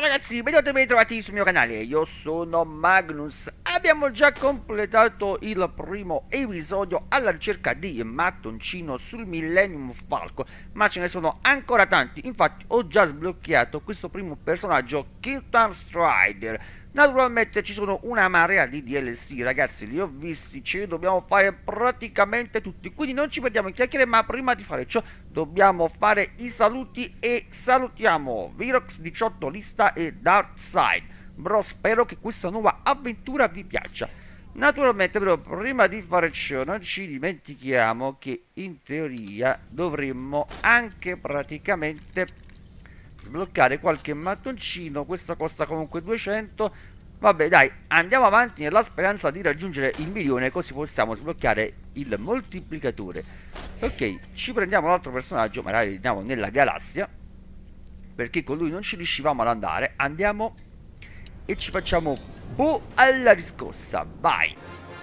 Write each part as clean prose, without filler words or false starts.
ragazzi, ben trovati sul mio canale, io sono Magnus. Abbiamo già completato il primo episodio alla ricerca di mattoncino sul Millennium Falcon, ma ce ne sono ancora tanti. Infatti ho già sbloccato questo primo personaggio, Kirtan Strider. Naturalmente ci sono una marea di DLC, ragazzi, li ho visti, ce li dobbiamo fare praticamente tutti, quindi non ci perdiamo in chiacchiere, ma prima di fare ciò dobbiamo fare i saluti e salutiamo Virox18 Lista e Darkside. Bro, spero che questa nuova avventura vi piaccia. Naturalmente però prima di fare ciò non ci dimentichiamo che in teoria dovremmo anche praticamente sbloccare qualche mattoncino. Questo costa comunque 200. Vabbè dai, andiamo avanti nella speranza di raggiungere il milione, così possiamo sbloccare il moltiplicatore. Ok, ci prendiamo l'altro personaggio, magari andiamo nella galassia, perché con lui non ci riuscivamo ad andare. Andiamo e ci facciamo Po alla riscossa, vai.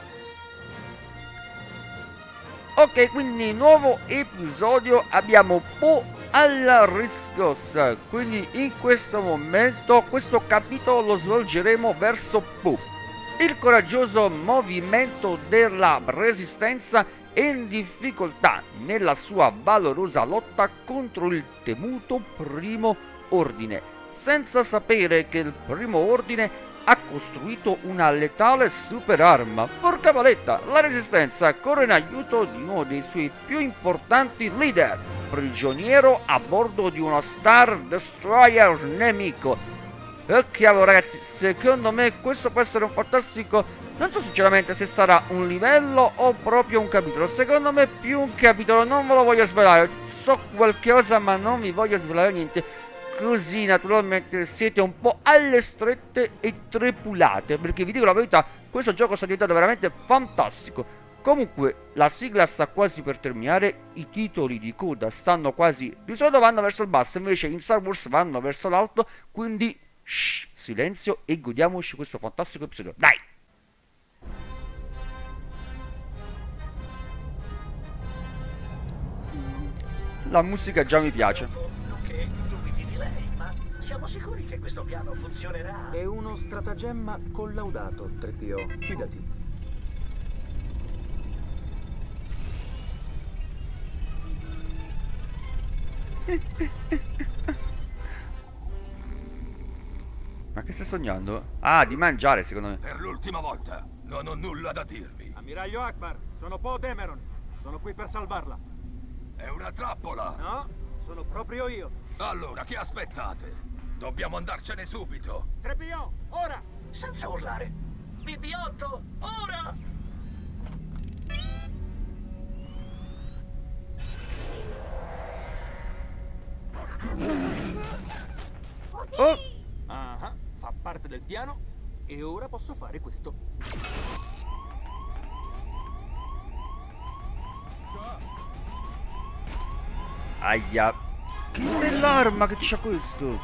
Ok, quindi nuovo episodio, abbiamo Po alla riscossa. Quindi in questo momento questo capitolo lo svolgeremo verso Po, il coraggioso movimento della resistenza è in difficoltà nella sua valorosa lotta contro il temuto primo ordine, senza sapere che il primo ordine ha costruito una letale super arma. Porca paletta, la resistenza corre in aiuto di uno dei suoi più importanti leader, prigioniero a bordo di uno Star Destroyer nemico. E cavolo ragazzi, secondo me questo può essere un fantastico... Non so sinceramente se sarà un livello o proprio un capitolo. Secondo me più un capitolo, non ve lo voglio svelare. So qualcosa ma non vi voglio svelare niente, così naturalmente siete un po' alle strette e trepulate, perché vi dico la verità, questo gioco sta diventando veramente fantastico. Comunque la sigla sta quasi per terminare, i titoli di coda stanno quasi, di solito vanno verso il basso, invece in Star Wars vanno verso l'alto, quindi shh, silenzio e godiamoci questo fantastico episodio, dai! La musica già mi piace. Che dubiti di lei, ma siamo sicuri che questo piano funzionerà? È uno stratagemma collaudato, 3PO. Fidati. Ma che stai sognando? Ah, di mangiare secondo me. Per l'ultima volta, non ho nulla da dirvi. Ammiraglio Akbar, sono Poe Dameron. Sono qui per salvarla. È una trappola! No, sono proprio io. Allora, che aspettate? Dobbiamo andarcene subito! 3PO, ora! Senza urlare. BB-8, ora! Oh! Ah, fa parte del piano e ora posso fare questo. Aia. Che bell'arma che c'ha questo.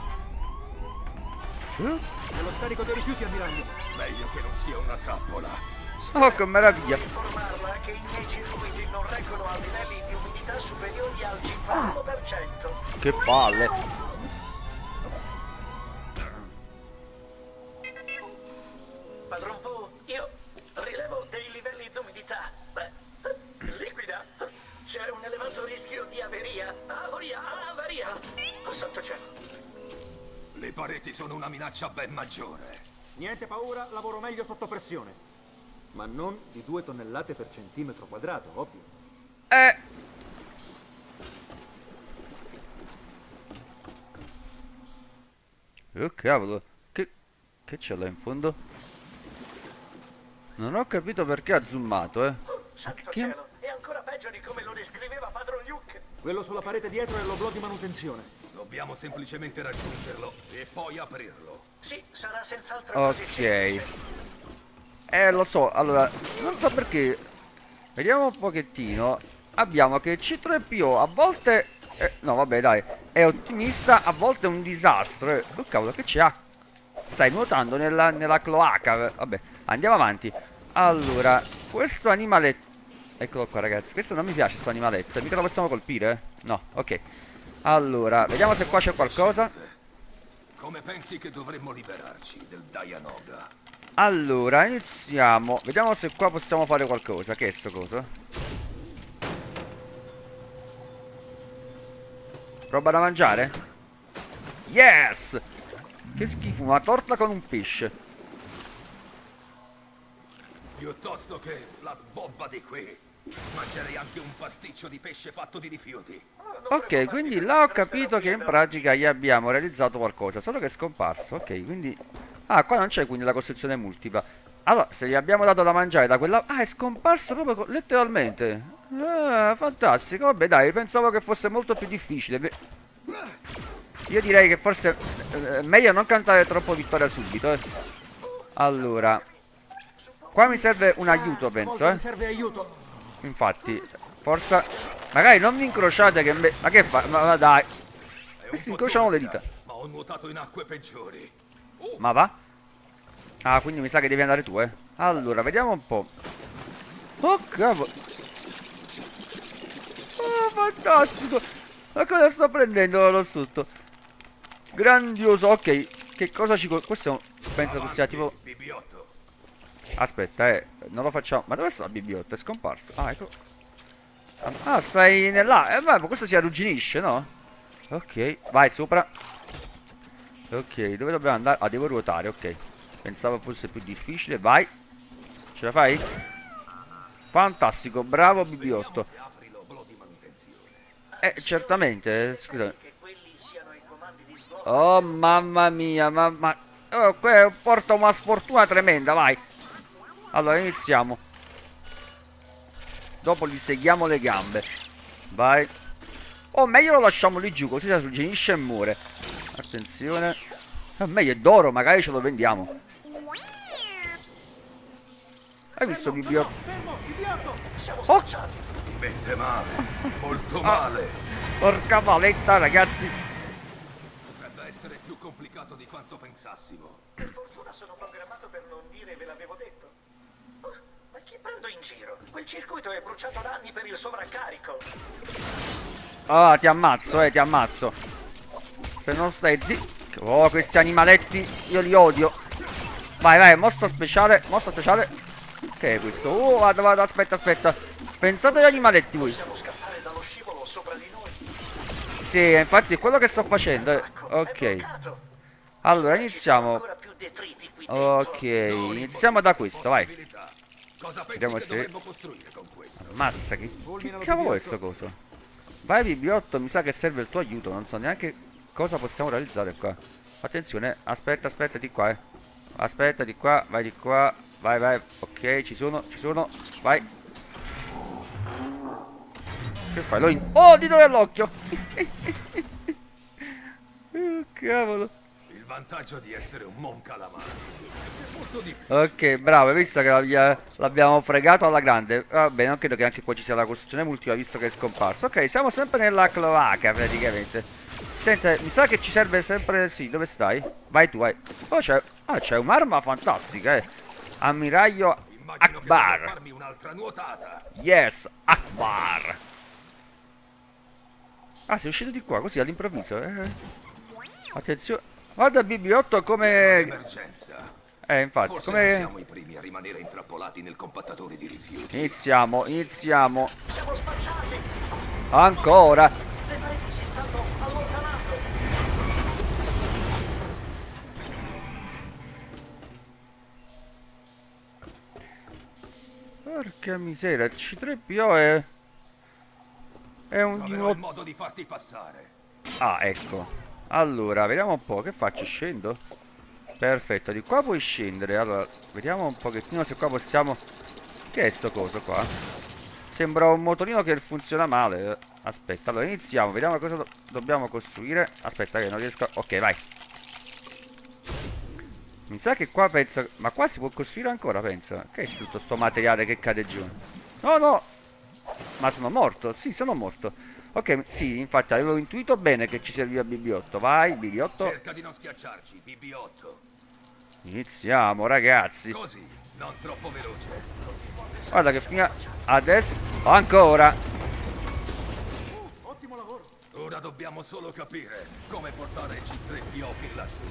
Nello scarico dei rifiuti, ammiraglio. Meglio che non sia una trappola. Oh, che meraviglia. Informarla che i miei circuiti non reggono a livelli di umidità superiori al 51%. Che palle. Padron Po, io rilevo dei livelli di umidità. Beh, liquida. C'è un elevato rischio di averia. Avaria. Sotto c'è. Le pareti sono una minaccia ben maggiore. Niente paura, lavoro meglio sotto pressione. Ma non di 2 tonnellate per centimetro quadrato, ovvio. Oh cavolo. Che c'è là in fondo? Non ho capito perché ha zoomato, Santo Che- cielo, è ancora peggio di come lo descriveva Padron Luke. Quello sulla parete dietro è l'oblò di manutenzione. Dobbiamo semplicemente raggiungerlo e poi aprirlo. Sì, sarà senz'altro così Ok. semplice. Lo so, allora, non so perché. Vediamo un pochettino. Abbiamo che C3PO a volte... no, vabbè, dai. È ottimista, a volte è un disastro. Oh, cavolo, che c'ha? Stai nuotando nella cloaca. Vabbè, andiamo avanti. Allora, questo animaletto... Eccolo qua, ragazzi. Questo non mi piace, sto animaletto. Mica lo possiamo colpire? No, ok. Allora, vediamo se qua c'è qualcosa. Come pensi che dovremmo liberarci del Dianoga? Allora, iniziamo. Vediamo se qua possiamo fare qualcosa. Che è sto coso? Roba da mangiare? Yes! Che schifo, una torta con un pesce. Piuttosto che la sbobba di qui, mangerei anche un pasticcio di pesce fatto di rifiuti. Ok, quindi là ho capito che in pratica gli abbiamo realizzato qualcosa, solo che è scomparso. Ok, quindi... Ah, qua non c'è quindi la costruzione multipla. Allora, se gli abbiamo dato da mangiare da quella... Ah, è scomparso proprio letteralmente. Ah, fantastico. Vabbè, dai, pensavo che fosse molto più difficile. Io direi che forse meglio non cantare troppo vittoria subito, Allora, qua mi serve un aiuto, penso, Mi serve aiuto. Infatti, forza. Magari non vi incrociate che ma che fa? Ma dai. Questi incrociano le dita. Ma ho nuotato in acque peggiori. Ma va? Ah, quindi mi sa che devi andare tu, Allora, vediamo un po'. Oh, cavolo. Oh, fantastico. Ma cosa sto prendendo là sotto? Grandioso. Ok, che cosa ci... Questo è un... Penso che sia tipo... Bibbiotto. Aspetta, non lo facciamo. Ma dove sta la bibbiotto? È scomparso. Ah, ecco. Ah, stai nell'acqua. Ma questo si arrugginisce, no? Ok, vai sopra. Ok, dove dobbiamo andare? Ah, devo ruotare, ok. Pensavo fosse più difficile. Vai. Ce la fai? Fantastico, bravo bibbiotto. Certamente, scusa. Oh, mamma mia, mamma. Oh, porta una sfortuna tremenda, vai. Allora, iniziamo. Dopo gli seghiamo le gambe. Vai. O meglio lo lasciamo lì giù, così si arrugginisce e muore. Attenzione. Meglio è d'oro, magari ce lo vendiamo. Hai visto bibbiotto? Oh! Si mette male, molto male. Porca valetta, ragazzi. Potrebbe essere più complicato di quanto pensassimo. Per fortuna sono programmato per non dire ve l'avevo detto. Oh, ma chi prendo in giro? Quel circuito è bruciato da anni per il sovraccarico. Ah, ti ammazzo, ti ammazzo. Se non stai zitto. Oh, questi animaletti, io li odio. Vai, vai, mossa speciale, mossa speciale. Che è questo? Oh, vado, vado, aspetta, aspetta. Pensate agli animaletti voi. Possiamo scappare dallo scivolo sopra di noi. Sì, infatti è quello che sto facendo. Ok. Allora, iniziamo. Ok, iniziamo da questo, vai. Cosa Vediamo pensi che se... dovremmo costruire con questo? Ammazza, che cavolo è sto coso? Vai, bibbiotto, mi sa che serve il tuo aiuto. Non so neanche cosa possiamo realizzare qua. Attenzione, aspetta, aspetta, di qua, Aspetta, di qua, vai di qua. Vai, vai, ok, ci sono, vai. Che fai? Oh, dito nell'occhio. Oh, cavolo. Il vantaggio di essere un mon calamaro. Molto difficile. Ok, bravo, hai visto che l'abbiamo fregato alla grande. Va bene, non credo che anche qua ci sia la costruzione multipla, visto che è scomparso. Ok, siamo sempre nella cloaca, praticamente. Senta, mi sa che ci serve sempre... Sì, dove stai? Vai tu, vai. Oh, c'è un'arma fantastica, Ammiraglio Akbar. Farmi un'altra nuotata. Yes, Akbar. Ah, sei uscito di qua, così all'improvviso, Attenzione. Guarda bibbiotto come... Emergenza. Infatti, Forse come... siamo i primi a rimanere intrappolati nel compattatore di rifiuti. Iniziamo. Siamo spacciati. Ancora. Le pareti si stanno allontanando. Porca miseria, il C3PO è un di Troverò il modo di farti passare. Ah, ecco. Allora, vediamo un po', che faccio? Scendo? Perfetto, di qua puoi scendere. Allora, vediamo un pochettino se qua possiamo... Che è sto coso qua? Sembra un motorino che funziona male. Aspetta, allora iniziamo, vediamo cosa dobbiamo costruire. Aspetta che non riesco a... Ok, vai. Mi sa che qua penso... Ma qua si può costruire ancora, pensa. Che è tutto sto materiale che cade giù? No, no. Ma sono morto? Sì, sono morto. Ok, sì, infatti avevo intuito bene che ci serviva bibbiotto. Vai, bibbiotto. Cerca di non schiacciarci, bibbiotto. Iniziamo, ragazzi. Così, non troppo veloce. Guarda che fino adesso... Ancora. Ottimo lavoro. Ora dobbiamo solo capire come portare C3PO fin lassù.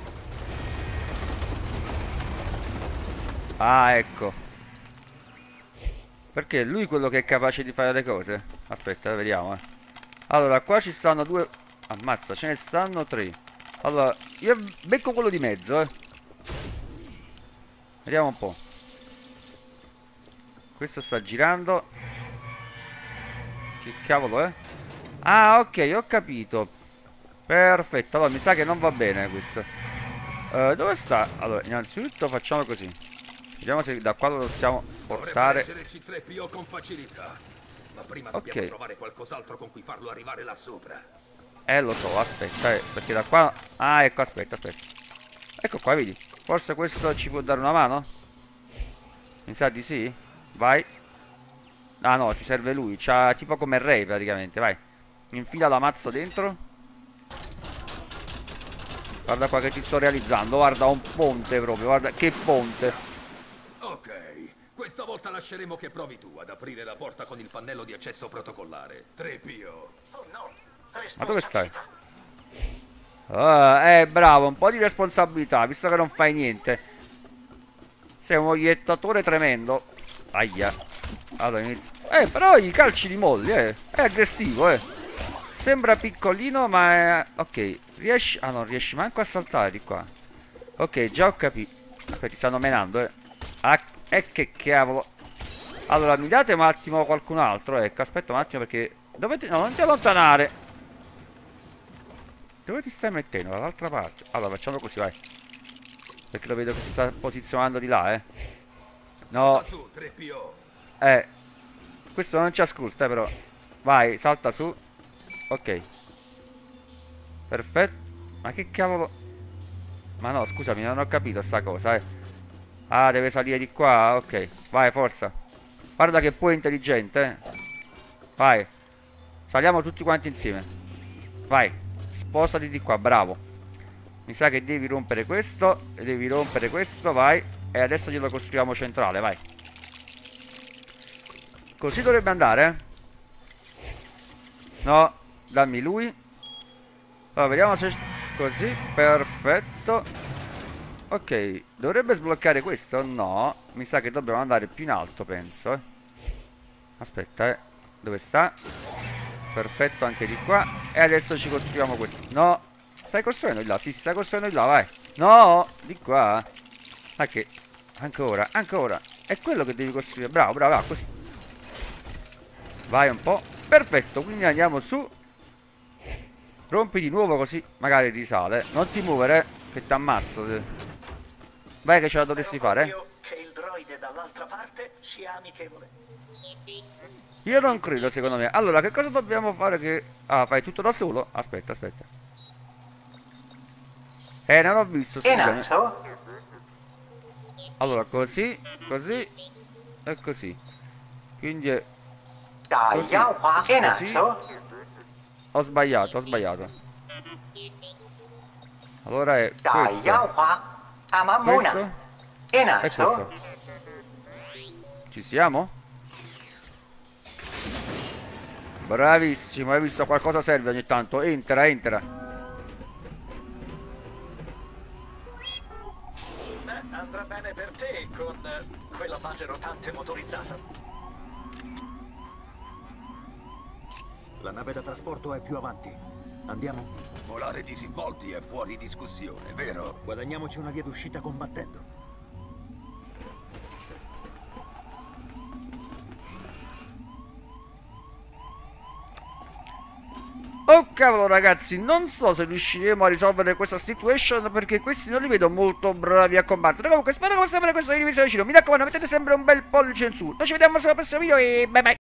Ah, ecco. Perché è lui quello che è capace di fare le cose? Aspetta, vediamo, Allora, qua ci stanno due... Ammazza, ce ne stanno tre. Allora, io becco quello di mezzo, Vediamo un po'. Questo sta girando. Che cavolo è? Ah, ok, ho capito. Perfetto, allora mi sa che non va bene questo. Dove sta? Allora, innanzitutto facciamo così. Vediamo se da qua lo possiamo portare. Dovrebbe leggere C3PO con facilità. Ma prima dobbiamo trovare qualcos'altro con cui farlo arrivare là sopra. Lo so, aspetta, perché da qua... Ah, ecco, aspetta. Ecco qua, vedi? Forse questo ci può dare una mano? Mi sa di sì? Vai. Ah no, ti serve lui. C'ha tipo come Rey praticamente, vai. Infila la mazza dentro. Guarda qua che ti sto realizzando. Guarda, un ponte proprio. Guarda, che ponte. Ok, questa volta lasceremo che provi tu ad aprire la porta con il pannello di accesso protocollare. 3PO. Oh no, Ma dove stai? responsabilità. Bravo, un po' di responsabilità, visto che non fai niente. Sei un mogliettatore tremendo. Aia. Allora inizio. Però i calci li molli, È aggressivo, Sembra piccolino, ma è... Ok, riesci... Ah, non riesci manco a saltare di qua. Ok, già ho capito. Aspetta, ti stanno menando, Ah, che cavolo. Allora, mi date un attimo qualcun altro, ecco. Aspetta un attimo perché... Dove ti... No, non ti allontanare. Dove ti stai mettendo? Dall'altra parte. Allora, facciamo così, vai. Perché lo vedo che si sta posizionando di là, No. Su, 3PO. Questo non ci ascolta, però. Vai, salta su. Ok. Perfetto. Ma che cavolo. Ma no, scusami, non ho capito sta cosa, Ah, deve salire di qua. Ok. Vai, forza. Guarda che poi è intelligente, Vai. Saliamo tutti quanti insieme. Vai. Spostati di qua, bravo. Mi sa che devi rompere questo. Devi rompere questo, vai. E adesso glielo costruiamo centrale, vai. Così dovrebbe andare, No, dammi lui. Allora, vediamo se... Così, perfetto. Ok, dovrebbe sbloccare questo? No, mi sa che dobbiamo andare più in alto, penso, Aspetta, Dove sta? Perfetto, anche di qua. E adesso ci costruiamo questo. No, stai costruendo di là? Sì, stai costruendo di là, vai. No, di qua. Ma che... Ancora. È quello che devi costruire. Bravo, va, così. Vai un po'. Perfetto, quindi andiamo su. Rompi di nuovo così magari risale. Non ti muovere, che ti ammazzo. Vai che ce la dovresti fare, Che il droide dall'altra parte sia amichevole. Io non credo, secondo me. Allora, che cosa dobbiamo fare che... Ah, fai tutto da solo? Aspetta. Non ho visto, scusami. Allora, così e così. Quindi è... Così. Ho sbagliato. Allora è questo. Questo? E questo. Ci siamo? Bravissimo, hai visto, qualcosa serve ogni tanto. Entra. Andrà bene per te con quella base rotante motorizzata. La nave da trasporto è più avanti. Andiamo? Volare disinvolti è fuori discussione, vero? Guadagniamoci una via d'uscita combattendo. Oh cavolo ragazzi, non so se riusciremo a risolvere questa situation perché questi non li vedo molto bravi a combattere. Comunque spero che sempre questo video vi sia vicino. Mi raccomando, mettete sempre un bel pollice in su. Noi ci vediamo al prossimo video e bye bye.